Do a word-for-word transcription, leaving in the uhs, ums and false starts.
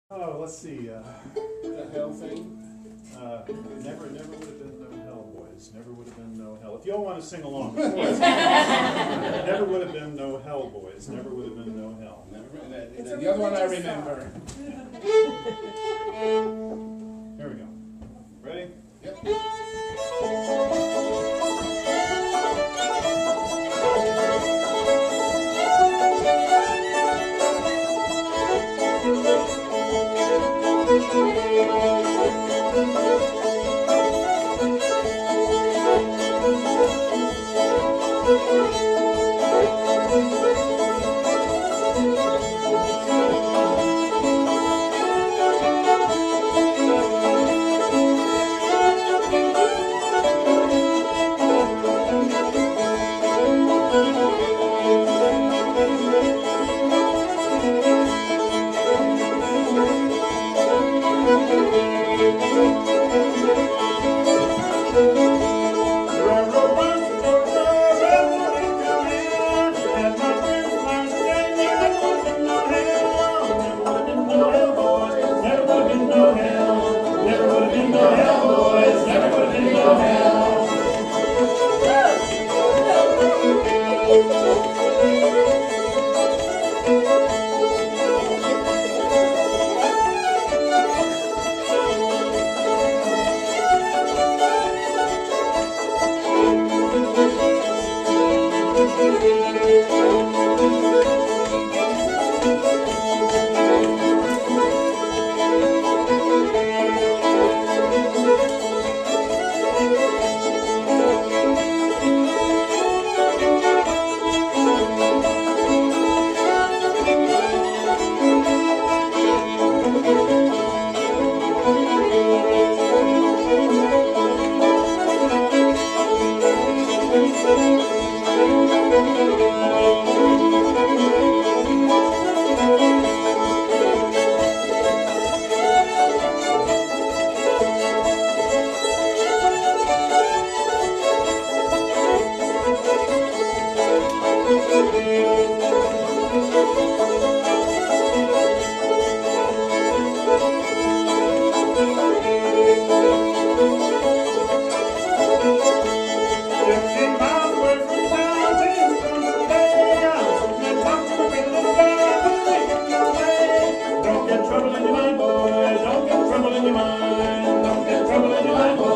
Oh, let's see. Uh, The hell thing? uh, never, never would have been no hell, boys. Never would have been no hell. If y'all want to sing along, never would have been no hell, boys. Never would have been no hell. Never, that, that, the other one I remember. Here we go. Ready? Yep. Don't get trouble in your mind, boys. Don't get trouble in your mind. Don't get trouble in your mind, boys.